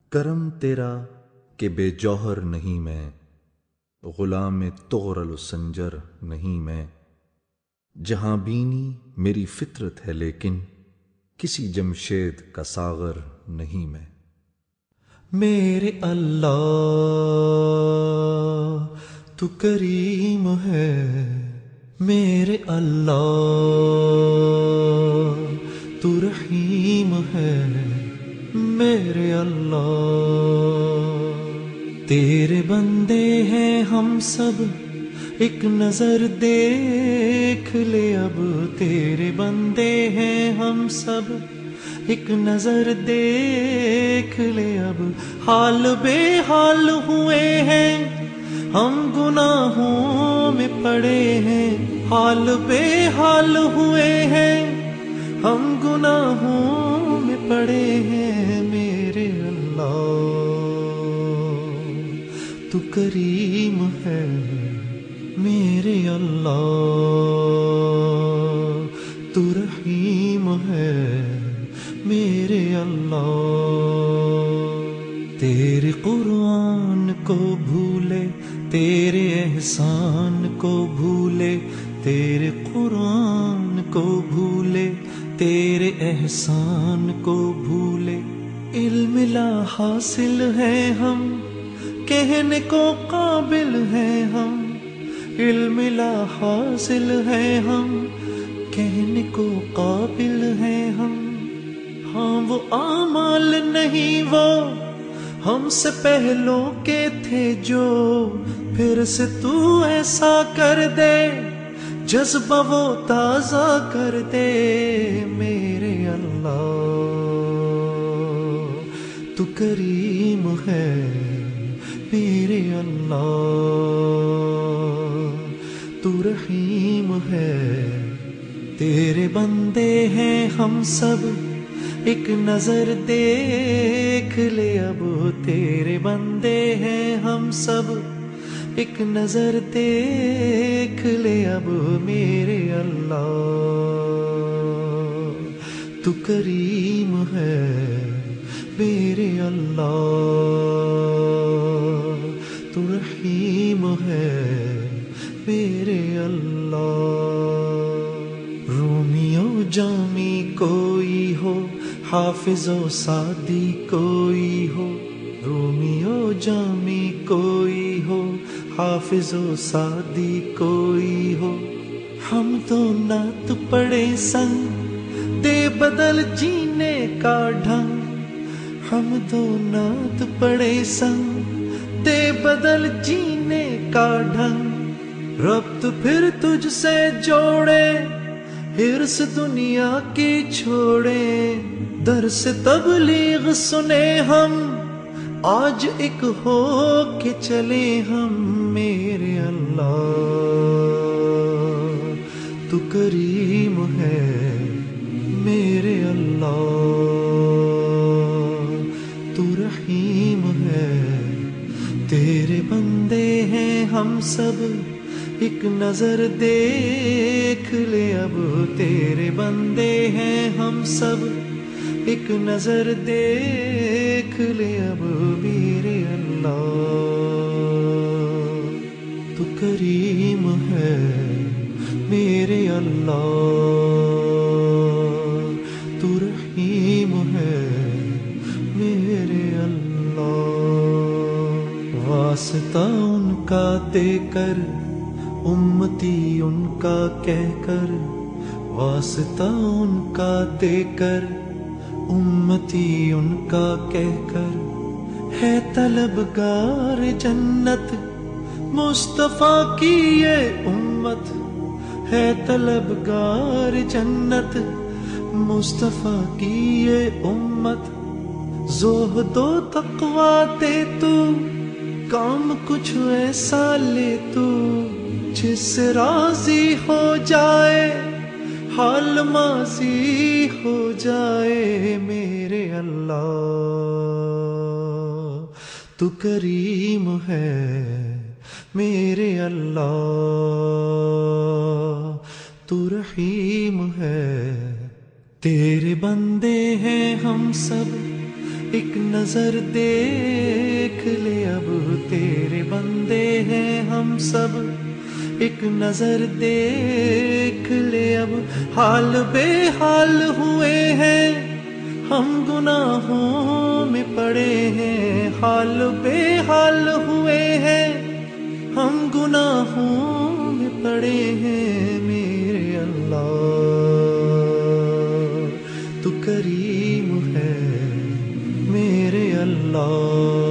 کرم تیرا کہ بے جوہر نہیں میں، غلام تغرل و سنجر نہیں میں، جہاں بینی میری فطرت ہے لیکن کسی جمشید کا ساغر نہیں میں۔ میرے اللہ تو کریم ہے، میرے اللہ تو رحیم ہے، میرے اللہ تیرے بندے ہیں ہم سب، ایک نظر دیکھ لے اب، تیرے بندے ہیں ہم سب، ایک نظر دیکھ لے اب، حال بے حال ہوئے ہیں ہم گناہوں میں پڑے ہیں، حال بے حال ہوئے ہیں ہم گناہوں میں پڑے ہیں، میرے اللہ تو کریم ہے، میرے اللہ تو رحیم ہے، میرے اللہ تیرے قرآن کو بھولے، تیرے احسان کو بھولے، تیرے قرآن کو بھولے، تیرے احسان کو بھولے، علم لا حاصل ہے ہم، کہنے کو قابل ہیں ہم، علم لا حاصل ہے ہم، کہنے کو قابل ہیں ہم، ہاں وہ اعمال نہیں وہ ہم سے پہلوں کے تھے جو، پھر سے تو ایسا کر دے جذبہ وہ تازہ کر دے، میرے اللہ تو کریم ہے، میرے اللہ تو رحیم ہے، تیرے بندے ہیں ہم سب، ایک نظر دیکھ لے اب، تیرے بندے ہیں ہم سب، ایک نظر دیکھ لے اب، میرے اللہ تو کریم ہے، میرے اللہ تو رحیم ہے، میرے اللہ رومیو جامی کوئی ہو، حافظ و سعدی کوئی ہو، رومیو جامی کوئی ہو، حافظ و سعدی کوئی ہو، ہم تو نعت پڑھے سنگ دے بدل جینے کا ڈھنگ، ہم تو نعت پڑھے سنگ دے بدل جینے کا ڈھنگ، ربط پھر تجھ سے جوڑے، ہرس دنیا کی چھوڑے، درس تبلیغ سنے ہم، آج ایک ہو کے چلے ہم، میرے اللہ تو کریم ہے، میرے اللہ تو رحیم ہے، تیرے بندے ہیں ہم سب، ایک نظر دیکھ لے اب، تیرے بندے ہیں ہم سب، ایک نظر دیکھ لے اب، میرے اللہ تو کریم ہے، میرے اللہ تو رحیم ہے، میرے اللہ واسطہ ان کا دے کر، امتی ان کا کہہ کر، واسطہ ان کا دے کر، امتی ان کا کہہ کر، ہے طلبگار جنت مصطفیٰ کی یہ امت، ہے طلبگار جنت مصطفیٰ کی یہ امت، زہد و تقویٰ دے تو، کام کچھ ایسا لے تو، جس سے راضی ہو جائے حال ماضی ہو جائے، میرے اللہ تو کریم ہے، میرے اللہ تو رحیم ہے، تیرے بندے ہیں ہم سب، ایک نظر دیکھ لے اب تیرے بندے ہیں ہم سب، ایک نظر دیکھ لے اب حال بے حال ہوئے ہیں، ہم گناہوں میں پڑے ہیں، حال بے حال ہوئے ہیں، ہم گناہوں میں پڑے ہیں میرے اللہ، تو کریم ہے میرے اللہ۔